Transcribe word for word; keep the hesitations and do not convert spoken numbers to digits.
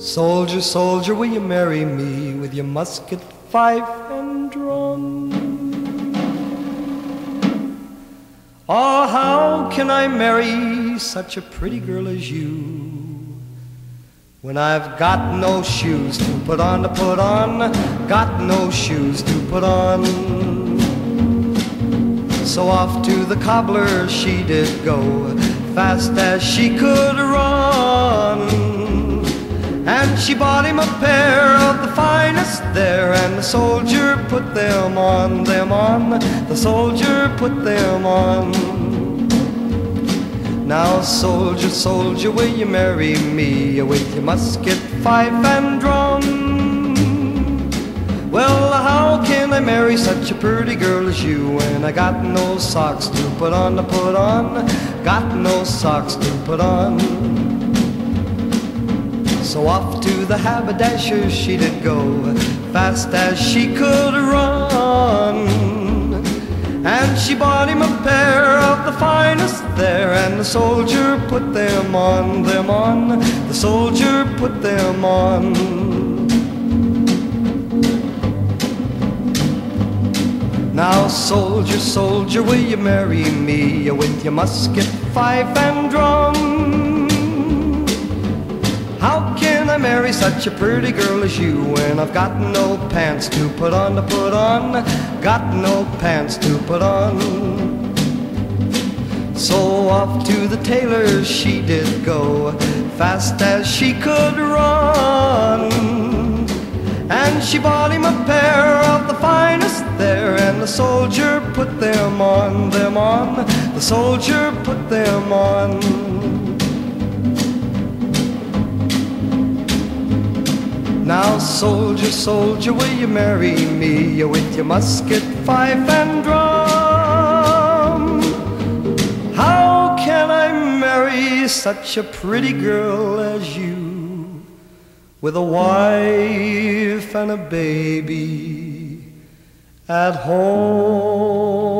Soldier, soldier, will you marry me with your musket, fife, and drum? Oh, how can I marry such a pretty girl as you when I've got no shoes to put on, to put on, got no shoes to put on? So off to the cobbler she did go, fast as she could run. And she bought him a pair of the finest there, and the soldier put them on, them on, the soldier put them on. Now soldier, soldier, will you marry me with your musket, fife, and drum? Well, how can I marry such a pretty girl as you when I got no socks to put on, to put on, got no socks to put on? So off to the haberdasher she did go, fast as she could run. And she bought him a pair of the finest there, and the soldier put them on, them on, the soldier put them on. Now soldier, soldier, will you marry me with your musket, fife, and drum? How can I marry such a pretty girl as you when I've got no pants to put on, to put on, got no pants to put on? So off to the tailor she did go, fast as she could run. And she bought him a pair of the finest there, and the soldier put them on, them on, the soldier put them on. Now soldier, soldier, will you marry me with your musket, fife, and drum? How can I marry such a pretty girl as you, with a wife and a baby at home?